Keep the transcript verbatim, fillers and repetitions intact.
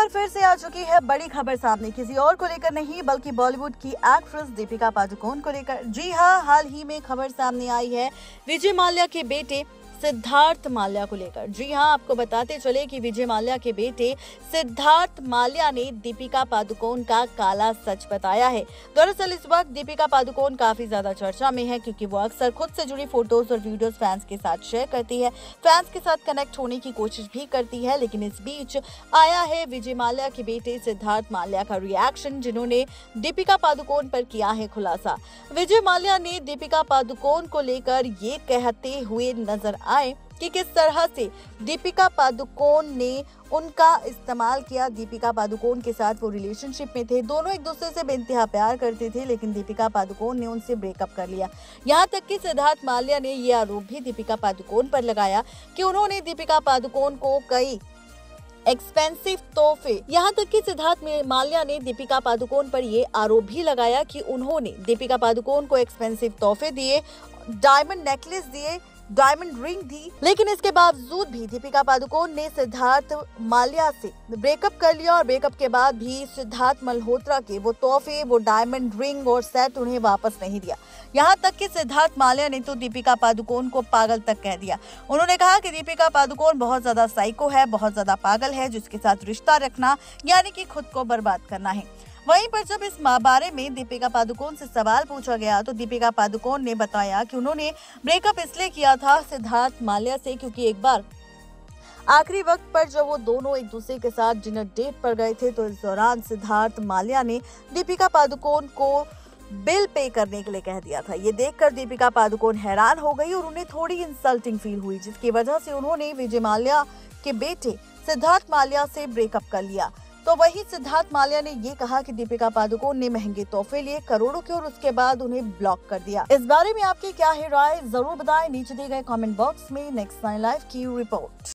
फिर से आ चुकी है बड़ी खबर सामने, किसी और को लेकर नहीं बल्कि बॉलीवुड की एक्ट्रेस दीपिका पादुकोण को लेकर। जी हां, हाल ही में खबर सामने आई है विजय माल्या के बेटे सिद्धार्थ माल्या को लेकर। जी हां, आपको बताते चले कि विजय माल्या के बेटे सिद्धार्थ माल्या ने दीपिका पादुकोण का काला सच बताया है। दरअसल इस वक्त दीपिका पादुकोण काफी ज्यादा चर्चा में है क्योंकि वो अक्सर खुद से जुड़ी फोटोज और वीडियोस फैंस के साथ शेयर करती है, फैंस के साथ कनेक्ट होने की कोशिश भी करती है। लेकिन इस बीच आया है विजय माल्या के बेटे सिद्धार्थ माल्या का रिएक्शन, जिन्होंने दीपिका पादुकोण पर किया है खुलासा। विजय माल्या ने दीपिका पादुकोण को लेकर ये कहते हुए नजर आए कि किस तरह से दीपिका पादुकोण ने उनका इस्तेमाल किया। दीपिका पादुकोण के साथ वो रिलेशनशिप में थे, दोनों एक दूसरे से बेइंतहा प्यार करते थे, लेकिन दीपिका पादुकोण ने उनसे ब्रेकअप कर लिया। यहाँ तक कि सिद्धार्थ माल्या ने ये आरोप भी दीपिका पादुकोण पर लगाया कि उन्होंने दीपिका पादुकोण को कई एक्सपेंसिव तोहफे यहाँ तक कि सिद्धार्थ माल्या ने दीपिका पादुकोण पर ये आरोप भी लगाया कि उन्होंने दीपिका पादुकोण को एक्सपेंसिव तोहफे दिए, डायमंड नेकलेस दिए, डायमंड रिंग दी, लेकिन इसके बावजूद भी दीपिका पादुकोण ने सिद्धार्थ माल्या से ब्रेकअप कर लिया और ब्रेकअप के बाद भी सिद्धार्थ मल्होत्रा के वो तोहफे, वो डायमंड रिंग और सेट उन्हें वापस नहीं दिया। यहाँ तक कि सिद्धार्थ माल्या ने तो दीपिका पादुकोण को पागल तक कह दिया। उन्होंने कहा कि दीपिका पादुकोण बहुत ज्यादा साइको है, बहुत ज्यादा पागल है, जिसके साथ रिश्ता रखना यानी कि खुद को बर्बाद करना है। वहीं पर जब इस बारे में दीपिका पादुकोण से सवाल पूछा गया तो दीपिका पादुकोण ने बताया कि उन्होंने ब्रेकअप इसलिए किया था सिद्धार्थ माल्या से क्योंकि एक बार आखिरी वक्त पर जब वो दोनों एक दूसरे के साथ डिनर डेट पर गए थे तो इस दौरान सिद्धार्थ माल्या ने दीपिका पादुकोण को बिल पे करने के लिए कह दिया था। ये देखकर दीपिका पादुकोण हैरान हो गई और उन्हें थोड़ी इंसल्टिंग फील हुई, जिसकी वजह से उन्होंने विजय माल्या के बेटे सिद्धार्थ माल्या से ब्रेकअप कर लिया। तो वही सिद्धार्थ माल्या ने ये कहा कि दीपिका पादुकोण ने महंगे तोहफे लिए करोड़ों के और उसके बाद उन्हें ब्लॉक कर दिया। इस बारे में आपकी क्या है राय, जरूर बताएं नीचे दिए गए कमेंट बॉक्स में। नेक्स्ट नाइन लाइव की रिपोर्ट।